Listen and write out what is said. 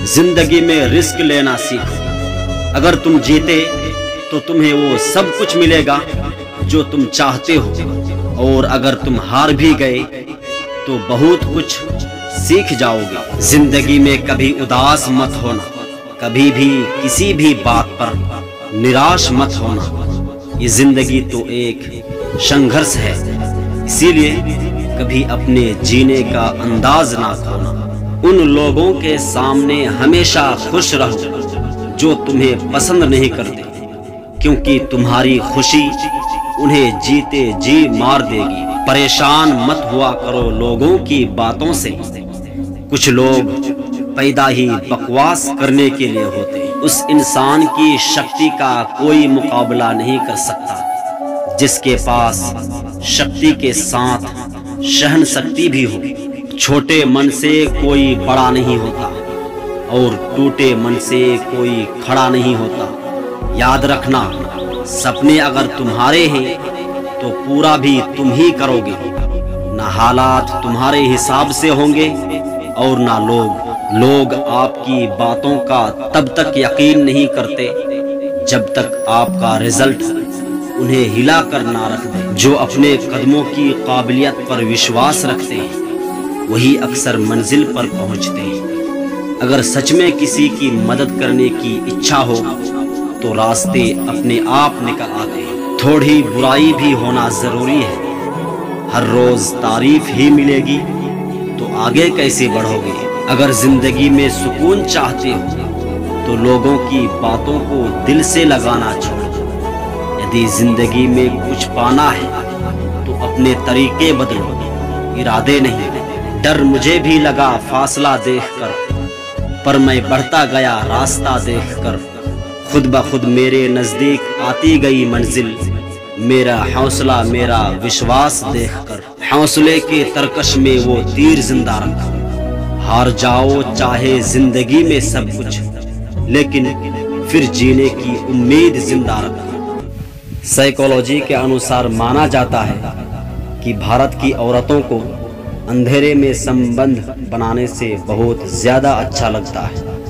जिंदगी में रिस्क लेना सीखो। अगर तुम जीते तो तुम्हें वो सब कुछ मिलेगा जो तुम चाहते हो, और अगर तुम हार भी गए तो बहुत कुछ सीख जाओगे। जिंदगी में कभी उदास मत होना, कभी भी किसी भी बात पर निराश मत होना। ये जिंदगी तो एक संघर्ष है, इसीलिए कभी अपने जीने का अंदाज ना खोना। उन लोगों के सामने हमेशा खुश रहो जो तुम्हें पसंद नहीं करते, क्योंकि तुम्हारी खुशी उन्हें जीते जी मार देगी। परेशान मत हुआ करो लोगों की बातों से। कुछ लोग पैदा ही बकवास करने के लिए होते हैं। उस इंसान की शक्ति का कोई मुकाबला नहीं कर सकता जिसके पास शक्ति के साथ सहन शक्ति भी हो। छोटे मन से कोई बड़ा नहीं होता और टूटे मन से कोई खड़ा नहीं होता। याद रखना, सपने अगर तुम्हारे हैं तो पूरा भी तुम ही करोगे। ना हालात तुम्हारे हिसाब से होंगे और ना लोग आपकी बातों का तब तक यकीन नहीं करते जब तक आपका रिजल्ट उन्हें हिला कर ना रख दे। जो अपने कदमों की काबिलियत पर विश्वास रखते हैं वही अक्सर मंजिल पर पहुंचते हैं। अगर सच में किसी की मदद करने की इच्छा हो तो रास्ते अपने आप निकल आते हैं। थोड़ी बुराई भी होना जरूरी है। हर रोज तारीफ ही मिलेगी तो आगे कैसे बढ़ोगे। अगर जिंदगी में सुकून चाहते हो तो लोगों की बातों को दिल से लगाना छोड़ो। यदि जिंदगी में कुछ पाना है तो अपने तरीके बदलो, इरादे नहीं। डर मुझे भी लगा फासला देखकर, पर मैं बढ़ता गया रास्ता देखकर। खुद ब खुद मेरे नजदीक आती गई मंजिल, मेरा हौसला मेरा विश्वास देखकर। हौसले के तरकश में वो तीर जिंदा रखा। हार जाओ चाहे जिंदगी में सब कुछ, लेकिन फिर जीने की उम्मीद जिंदा रखो। साइकोलॉजी के अनुसार माना जाता है कि भारत की औरतों को अंधेरे में संबंध बनाने से बहुत ज्यादा अच्छा लगता है।